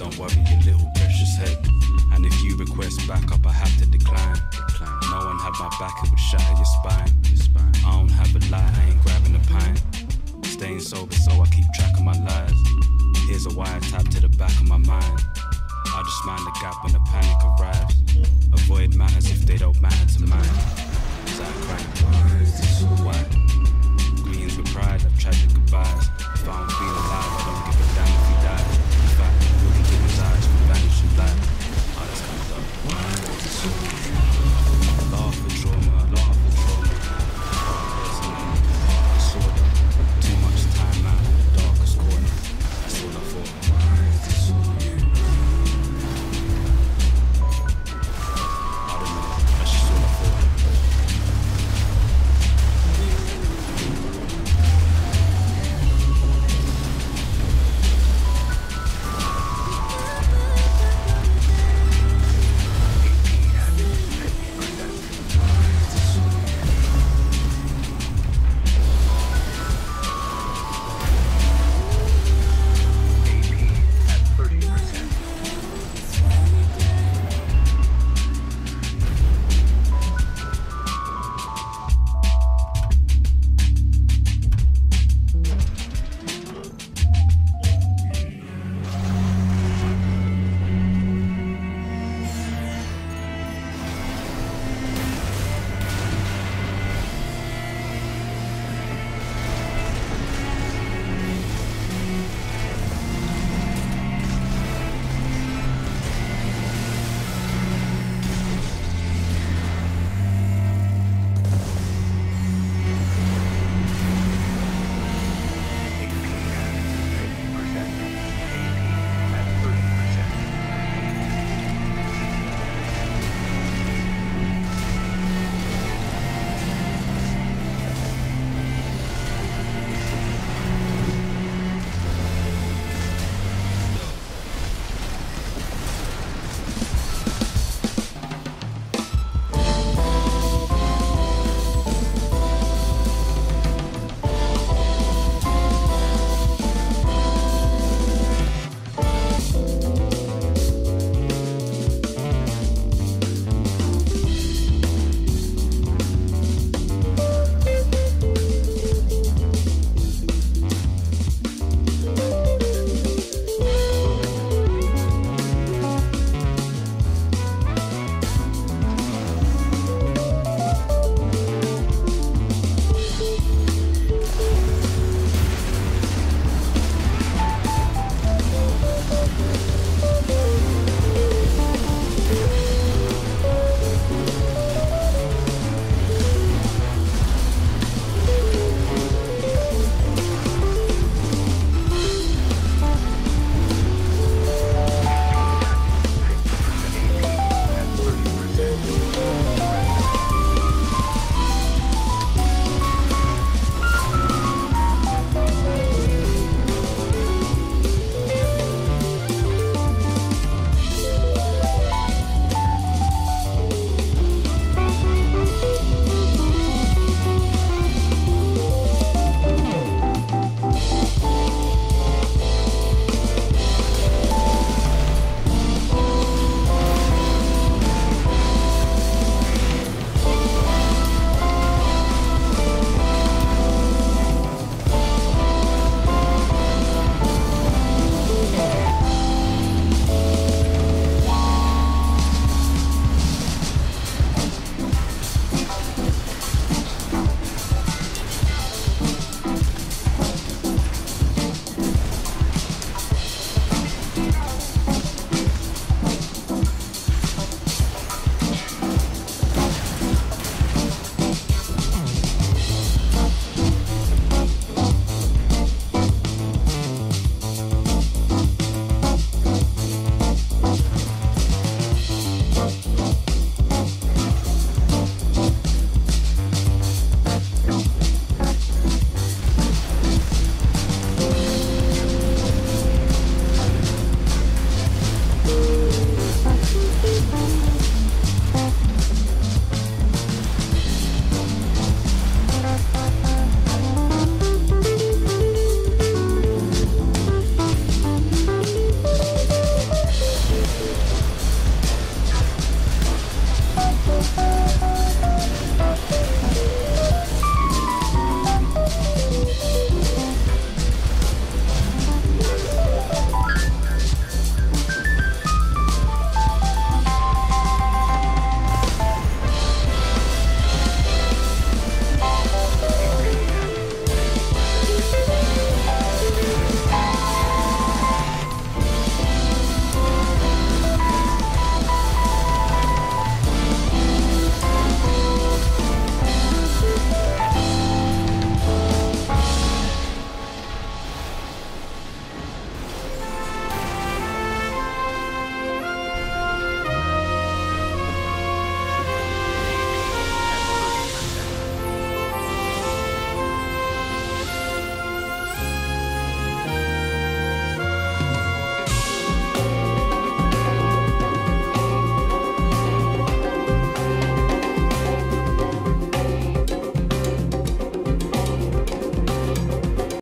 don't worry your little precious head. And if you request backup, I have to decline. No one had my back, it would shatter your spine. I don't have a light, I ain't grabbing a pint. Staying sober so I keep track of my lies. Here's a wiretap to the back of my mind. I'll just mind the gap when the panic arrives. Avoid matters if they don't matter